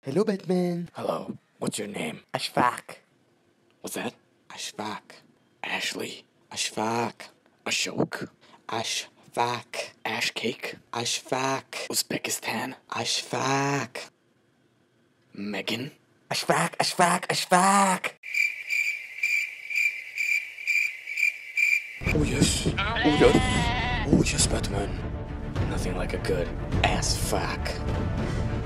Hello, Batman. Hello. What's your name? Ashfaq. What's that? Ashfaq. Ashley. Ashfaq. Ashok. Ashfaq. Ash Cake. Ashfaq. Uzbekistan. Ashfaq. Megan. Ashfaq. Ashfaq. Ashfaq. Oh yes. Oh yes. Oh yes, Batman. Nothing like a good ass fuck.